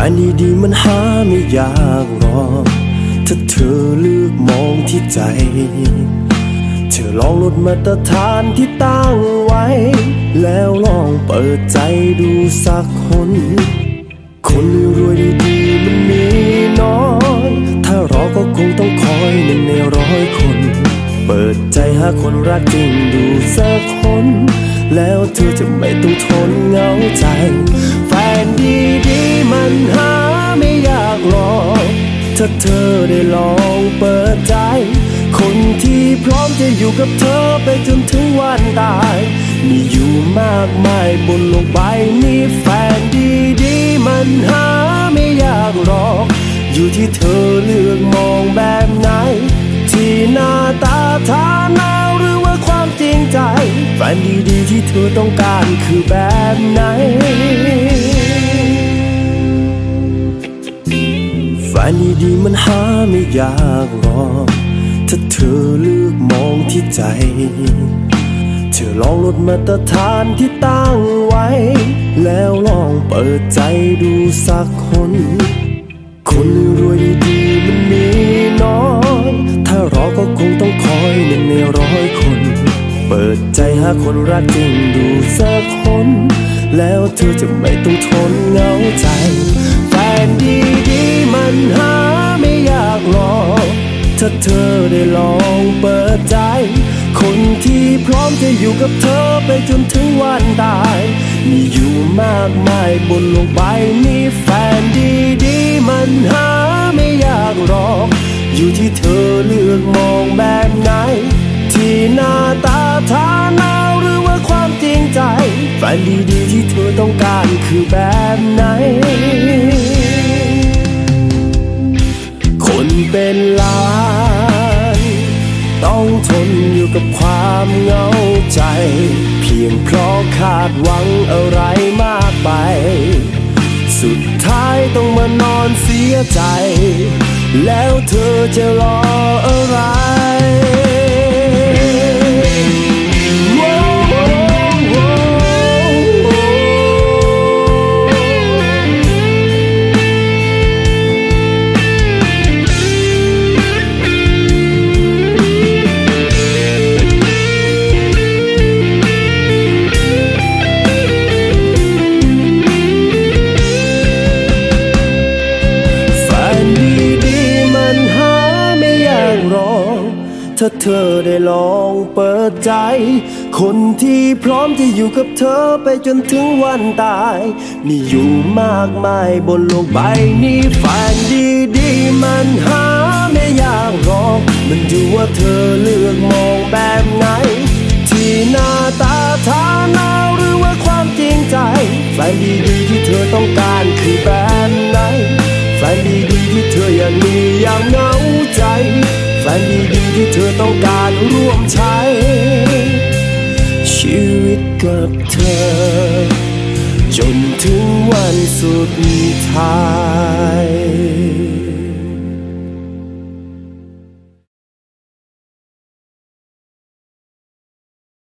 นดีๆมันหาไม่ยากหรอกถ้าเธอเลือกมองที่ใจเธอลองลดมาตรฐานที่ตั้งไว้แล้วลองเปิดใจดูสักคนคนรวยดีๆมันมีน้อยถ้ารอก็คงต้องคอย1 ใน 100 คนเปิดใจหาคนรักจริงดูสักคนแล้วเธอจะไม่ต้องทนเหงาใจแฟนดีๆมันหาไม่ยากหรอกถ้าเธอได้ลองเปิดใจคนที่พร้อมจะอยู่กับเธอไปจนถึงวันตายมีอยู่มากมายบนโลกใบนี้แฟนดีๆมันหาไม่ยากหรอกอยู่ที่เธอเลือกมองแบบไหนที่หน้าตาฐานะหรือว่าความจริงใจแฟนดีๆที่เธอต้องการคือแบบไหนแฟนดีๆมันหาไม่ยากหรอกถ้าเธอเลือกมองที่ใจเธอลองลดมาตรฐานที่ตั้งไว้แล้วลองเปิดใจดูสักคนคนรวยดีๆมันมีน้อยถ้ารอก็คงต้องคอย1 ใน 100 คนเปิดใจหาคนรักจริงดูสักคนแล้วเธอจะไม่ต้องทนเหงาใจแฟนดีๆมันหาไม่ยากหรอกถ้าเธอได้ลองเปิดใจคนที่พร้อมจะอยู่กับเธอไปจนถึงวันตายมีอยู่มากมายบนโลกใบนี้แฟนดีๆมันหาไม่ยากหรอกอยู่ที่เธอเลือกมองแบบไหนที่หน้าตาฐานะหรือว่าความจริงใจแฟนดีๆที่เธอต้องการคือแบบไหนคนเป็นล้านต้องทนอยู่กับความเหงาใจเพียงเพราะคาดหวังอะไรมากไปสุดท้ายต้องมานอนเสียใจแล้วเธอจะรออะไรถ้าเธอได้ลองเปิดใจคนที่พร้อมจะอยู่กับเธอไปจนถึงวันตายมีอยู่มากมายบนโลกใบนี้แฟนดีๆมันหาไม่ยากหรอกมันอยู่ว่าเธอเลือกมองแบบไหนที่หน้าตาฐานะหรือว่าความจริงใจแฟนดีๆที่เธอต้องการคือแบบไหนแฟนดีๆที่เธออยากมีอย่างเหงาใจแฟนดีๆที่เธอต้องการร่วมใช้ชีวิตกับเธอจนถึงวันสุดท้าย